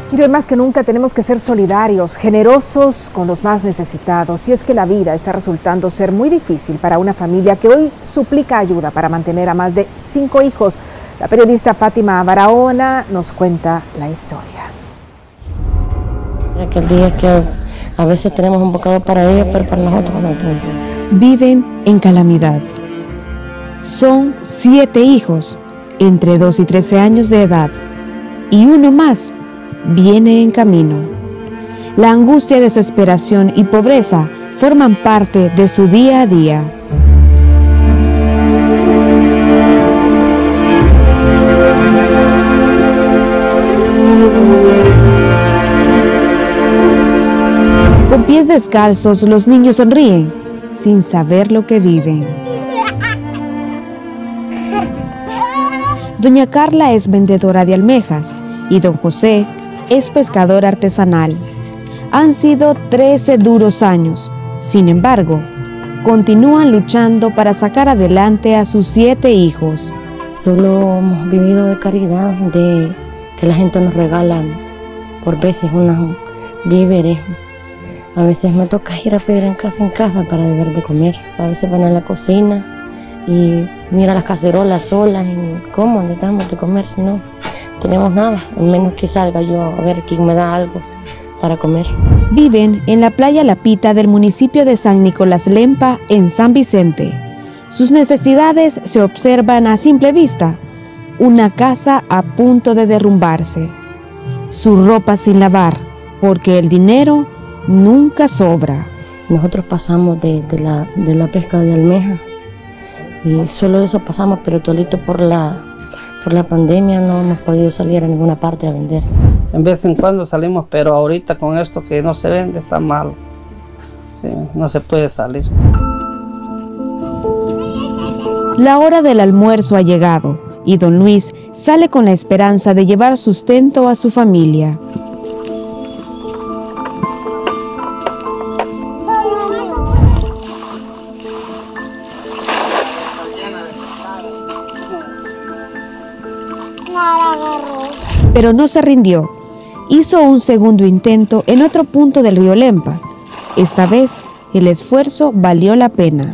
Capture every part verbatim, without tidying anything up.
Y hoy más que nunca tenemos que ser solidarios, generosos con los más necesitados. Y es que la vida está resultando ser muy difícil para una familia que hoy suplica ayuda para mantener a más de cinco hijos. La periodista Fátima Barahona nos cuenta la historia. Aquel día es que a veces tenemos un bocado para ellos, pero para nosotros no tenemos. Viven en calamidad. Son siete hijos, entre dos y trece años de edad, y uno más viene en camino. La angustia, desesperación y pobreza forman parte de su día a día. Con pies descalzos, los niños sonríen, sin saber lo que viven. Doña Carla es vendedora de almejas y don José es pescador artesanal. Han sido trece duros años, sin embargo, continúan luchando para sacar adelante a sus siete hijos. Solo hemos vivido de caridad, de que la gente nos regala por veces unos víveres. A veces me toca ir a pedir en casa en casa para deber de comer. A veces van a la cocina y mira las cacerolas solas y cómo le damos de comer si no tenemos nada, al menos que salga yo a ver quién me da algo para comer. Viven en la playa La Pita del municipio de San Nicolás Lempa, en San Vicente. Sus necesidades se observan a simple vista. Una casa a punto de derrumbarse. Su ropa sin lavar, porque el dinero nunca sobra. Nosotros pasamos de, de, la, de la pesca de almeja y solo eso pasamos, pero todito por la, por la pandemia no hemos podido salir a ninguna parte a vender. En vez en cuando salimos, pero ahorita con esto que no se vende está malo. Sí, no se puede salir. La hora del almuerzo ha llegado y don Luis sale con la esperanza de llevar sustento a su familia. Pero no se rindió. Hizo un segundo intento en otro punto del río Lempa. Esta vez, el esfuerzo valió la pena.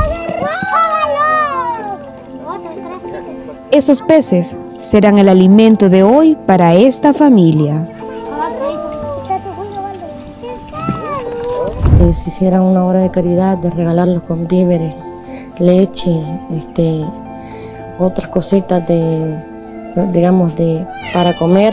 Esos peces serán el alimento de hoy para esta familia. Eh, si hiciera una obra de caridad, de regalarlos con víveres, leche, este, otras cositas de, digamos, de para comer,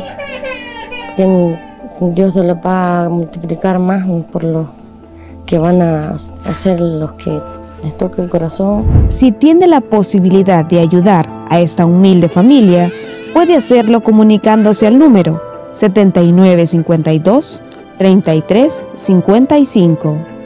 Dios se lo va a multiplicar más por lo que van a hacer los que les toque el corazón. Si tiene la posibilidad de ayudar a esta humilde familia, puede hacerlo comunicándose al número setenta y nueve cincuenta y dos, treinta y tres cincuenta y cinco.